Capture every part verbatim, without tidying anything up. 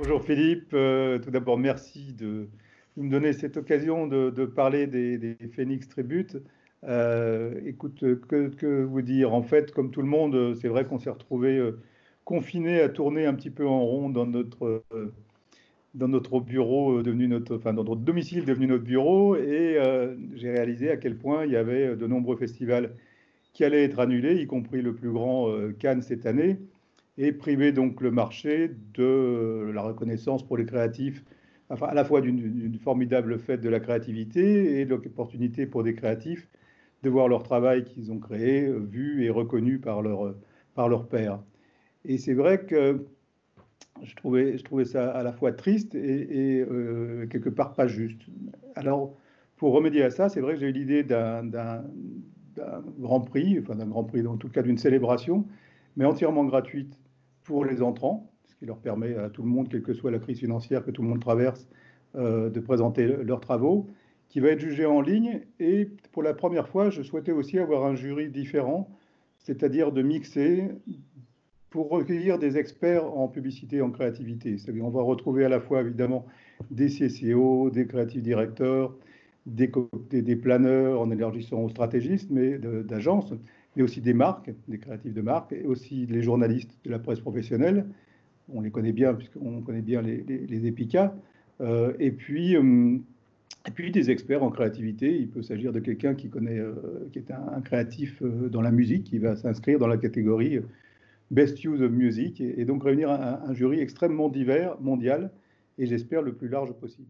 Bonjour Philippe, Euh, tout d'abord merci de, de me donner cette occasion de, de parler des, des Phoenix Tribute. Euh, écoute, que, que vous dire? En fait, comme tout le monde, c'est vrai qu'on s'est retrouvé euh, confiné à tourner un petit peu en rond dans notre, euh, dans notre bureau, euh, devenu notre, enfin, dans notre domicile devenu notre bureau, et euh, j'ai réalisé à quel point il y avait de nombreux festivals qui allaient être annulés, y compris le plus grand euh, Cannes cette année, et priver donc le marché de la reconnaissance pour les créatifs, enfin à la fois d'une formidable fête de la créativité et de l'opportunité pour des créatifs de voir leur travail qu'ils ont créé vu et reconnu par leur, par leur pairs. Et c'est vrai que je trouvais, je trouvais ça à la fois triste et, et euh, quelque part pas juste. Alors, pour remédier à ça, c'est vrai que j'ai eu l'idée d'un grand prix, enfin d'un grand prix, en tout cas d'une célébration, mais entièrement gratuite pour les entrants, ce qui leur permet à tout le monde, quelle que soit la crise financière que tout le monde traverse, euh, de présenter leurs travaux, qui va être jugé en ligne. Et pour la première fois, je souhaitais aussi avoir un jury différent, c'est-à-dire de mixer pour recueillir des experts en publicité et en créativité. C'est-à-dire on va retrouver à la fois évidemment des C C O, des créatifs directeurs, des, des, des planeurs en élargissant aux stratégistes, mais d'agences, mais aussi des marques, des créatifs de marques, et aussi les journalistes de la presse professionnelle. On les connaît bien puisqu'on connaît bien les, les, les EPICA. Euh, et puis euh, et puis des experts en créativité. Il peut s'agir de quelqu'un qui connaît, euh, qui est un, un créatif euh, dans la musique, qui va s'inscrire dans la catégorie Best Use of Music, et, et donc réunir un, un jury extrêmement divers, mondial, et j'espère le plus large possible.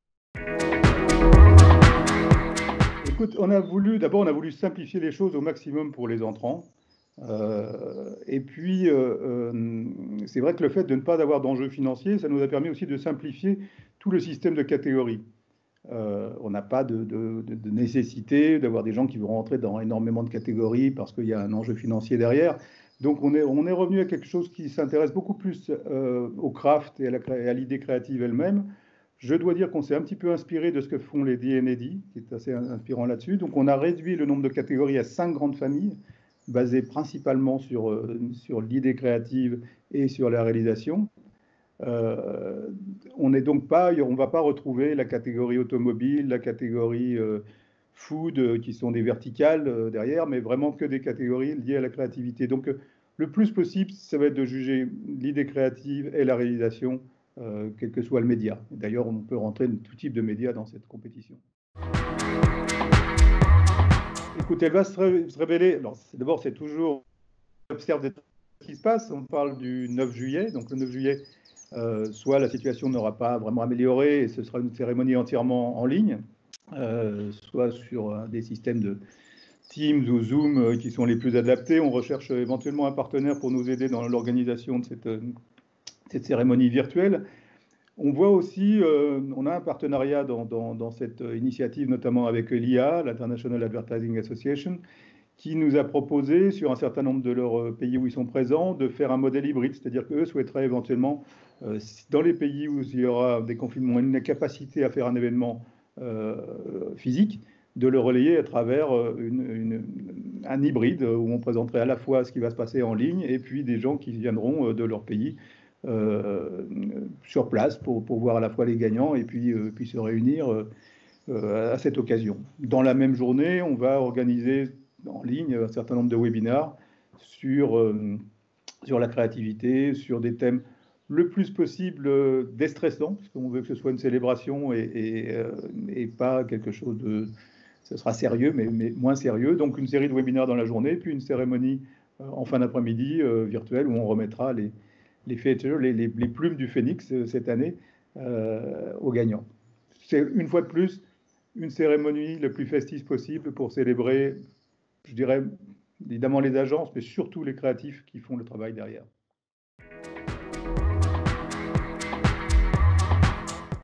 Écoute, on a voulu, d'abord, on a voulu simplifier les choses au maximum pour les entrants. Euh, et puis, euh, euh, c'est vrai que le fait de ne pas avoir d'enjeux financiers, ça nous a permis aussi de simplifier tout le système de catégories. Euh, on n'a pas de, de, de nécessité d'avoir des gens qui vont rentrer dans énormément de catégories parce qu'il y a un enjeu financier derrière. Donc on est, on est revenu à quelque chose qui s'intéresse beaucoup plus euh, au craft et à l'idée créative elle-même. Je dois dire qu'on s'est un petit peu inspiré de ce que font les D and D, qui est assez inspirant là-dessus. Donc on a réduit le nombre de catégories à cinq grandes familles, basées principalement sur, euh, sur l'idée créative et sur la réalisation. Euh, on n'est donc pas, on ne va pas retrouver la catégorie automobile, la catégorie euh, food, euh, qui sont des verticales euh, derrière, mais vraiment que des catégories liées à la créativité. Donc, euh, le plus possible, ça va être de juger l'idée créative et la réalisation, euh, quel que soit le média. D'ailleurs, on peut rentrer de tout type de médias dans cette compétition. Écoutez, elle va se, ré se révéler. D'abord, c'est toujours observe ce qui se passe. On parle du neuf juillet, donc le neuf juillet. Euh, soit la situation n'aura pas vraiment amélioré et ce sera une cérémonie entièrement en ligne, euh, soit sur euh, des systèmes de Teams ou Zoom euh, qui sont les plus adaptés. On recherche euh, éventuellement un partenaire pour nous aider dans l'organisation de cette, euh, cette, cérémonie virtuelle. On voit aussi, euh, on a un partenariat dans, dans, dans cette initiative, notamment avec l'I A, l'International Advertising Association, qui nous a proposé, sur un certain nombre de leurs pays où ils sont présents, de faire un modèle hybride, c'est-à-dire qu'eux souhaiteraient éventuellement, euh, dans les pays où il y aura des confinements, une capacité à faire un événement euh, physique, de le relayer à travers une, une, un hybride où on présenterait à la fois ce qui va se passer en ligne et puis des gens qui viendront de leur pays euh, sur place pour, pour voir à la fois les gagnants et puis, euh, puis se réunir euh, à cette occasion. Dans la même journée, on va organiser en ligne un certain nombre de webinars sur, euh, sur la créativité, sur des thèmes le plus possible euh, déstressants, parce qu'on veut que ce soit une célébration et, et, euh, et pas quelque chose de... Ce sera sérieux, mais, mais moins sérieux. Donc une série de webinars dans la journée, puis une cérémonie euh, en fin d'après-midi euh, virtuelle où on remettra les, les, features, les, les, les plumes du Phénix euh, cette année euh, aux gagnants. C'est une fois de plus une cérémonie le plus festive possible pour célébrer, je dirais, évidemment les agences, mais surtout les créatifs qui font le travail derrière.